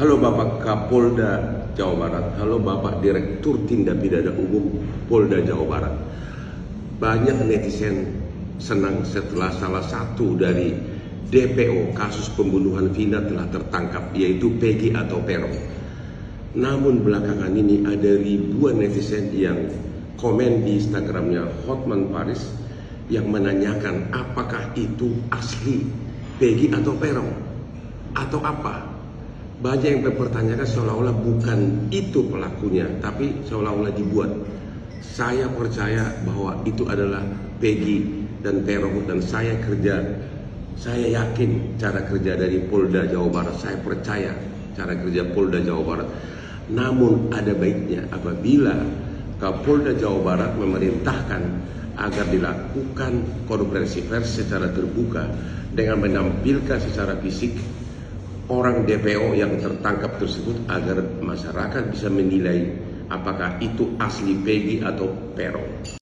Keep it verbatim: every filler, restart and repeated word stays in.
Halo Bapak Kapolda Jawa Barat, halo Bapak Direktur Tindak Pidana Umum Polda Jawa Barat. Banyak netizen senang setelah salah satu dari D P O kasus pembunuhan Vina telah tertangkap, yaitu Peggy atau Peron. Namun belakangan ini ada ribuan netizen yang komen di Instagramnya Hotman Paris yang menanyakan apakah itu asli Peggy atau Peron atau apa. Banyak yang mempertanyakan seolah-olah bukan itu pelakunya, tapi seolah-olah dibuat. Saya percaya bahwa itu adalah Peggy dan Peron, dan saya kerja, saya yakin cara kerja dari Polda Jawa Barat, saya percaya cara kerja Polda Jawa Barat. Namun ada baiknya apabila Kapolda Jawa Barat memerintahkan agar dilakukan konferensi pers secara terbuka dengan menampilkan secara fisik orang D P O yang tertangkap tersebut, agar masyarakat bisa menilai apakah itu asli Peggy atau Peron.